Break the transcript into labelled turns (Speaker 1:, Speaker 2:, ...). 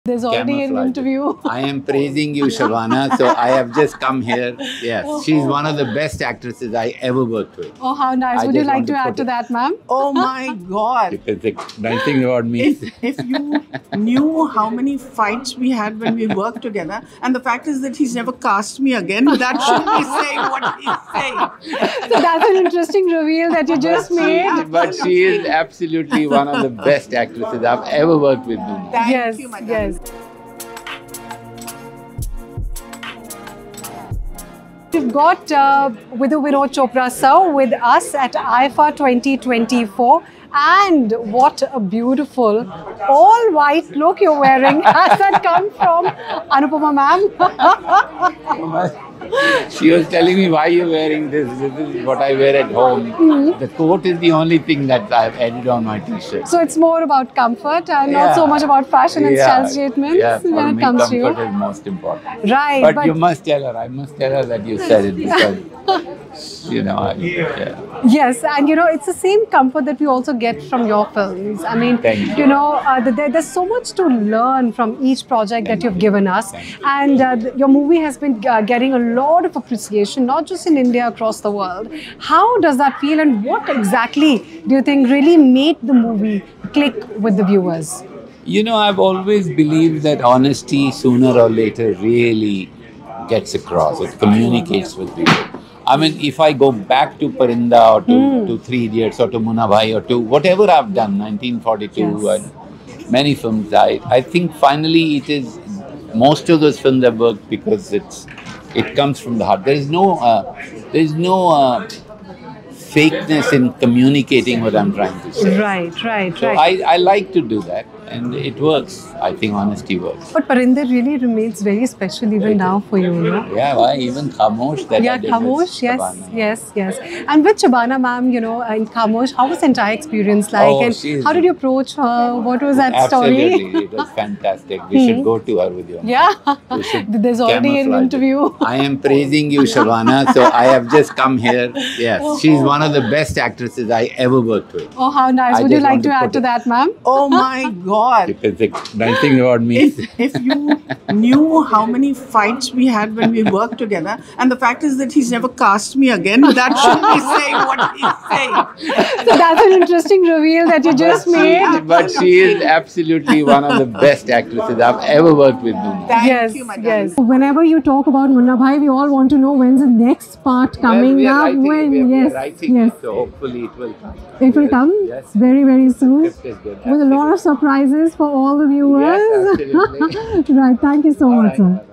Speaker 1: There's already an interview.
Speaker 2: I am praising you, Shabana. So I have just come here. Yes, she's one of the best actresses I ever worked with.
Speaker 1: Oh, how nice. Would you like to add to that, ma'am?
Speaker 3: Oh my God.
Speaker 2: Because the nice thing about me.
Speaker 3: If you knew how many fights we had when we worked together, and the fact is that he's never cast me again, that should be saying what he's saying.
Speaker 1: So that's an interesting reveal that you just made.
Speaker 2: But she is absolutely one of the best actresses I've ever worked with.
Speaker 1: Yes,
Speaker 3: Thank you, my darling.
Speaker 1: yes. We've got Vidhu Vinod Chopra sir with us at IIFA 2024. And what a beautiful all white look you're wearing. Has that come from Anupama ma'am?
Speaker 2: She was telling me, why you're wearing this. This is what I wear at home. The coat is the only thing that I've added on my t-shirt.
Speaker 1: So it's more about comfort and not so much about fashion and style statements when it comes to you.
Speaker 2: Comfort is most important.
Speaker 1: Right.
Speaker 2: But you must tell her, I must tell her that you said it because, you know,
Speaker 1: Yes, and you know, it's the same comfort that we also get from your films. I mean,
Speaker 2: Thank
Speaker 1: you know, there's so much to learn from each project that you've given us. And your movie has been getting a lot of appreciation, not just in India, across the world. How does that feel, and what exactly do you think really made the movie click with the viewers?
Speaker 2: You know, I've always believed that honesty sooner or later really gets across. It communicates with people. I mean, if I go back to Parinda or to Three Idiots or to Munna Bhai or to whatever I've done, 1942 and many films, I think finally it is, most of those films have worked because it comes from the heart. There is no fakeness in communicating what I'm trying to say.
Speaker 1: Right.
Speaker 2: So I like to do that, and it works. I think honesty works.
Speaker 1: But Parinder really remains very special even now for you, no?
Speaker 2: Yeah, why? Even Khamosh that I did with
Speaker 1: Khamosh,
Speaker 2: Shabana.
Speaker 1: yes. And with Shabana ma'am, you know, in Khamosh, how was the entire experience like?
Speaker 2: Oh,
Speaker 1: and how did you approach her? What was that story?
Speaker 2: Absolutely, it was fantastic. We should go to her with you.
Speaker 1: Yeah,
Speaker 2: We should
Speaker 1: there's already an
Speaker 2: camouflage it.
Speaker 1: interview.
Speaker 2: I am praising you, Shabana. So I have just come here. Yes, she's one of the best actresses I ever worked with.
Speaker 1: Oh, how nice. Would you like to add to that, ma'am?
Speaker 3: Oh my God.
Speaker 2: Because the nice thing about me.
Speaker 3: If you knew how many fights we had when we worked together, and the fact is that he's never cast me again, that should be saying what he's saying.
Speaker 1: So that's an interesting reveal that you just made.
Speaker 2: But she is absolutely one of the best actresses I've ever worked with.
Speaker 3: Thank you, my darling.
Speaker 1: Whenever you talk about Munna Bhai, we all want to know when's the next part coming
Speaker 2: we are
Speaker 1: up.
Speaker 2: writing, we are
Speaker 1: Yes,
Speaker 2: writing
Speaker 1: yes.
Speaker 2: it, so hopefully it will come.
Speaker 1: It will come
Speaker 2: Yes.
Speaker 1: very, very soon.
Speaker 2: Script is good.
Speaker 1: With a lot of surprises for all the viewers.
Speaker 2: Yes, absolutely.
Speaker 1: Right. Thank you so much, sir.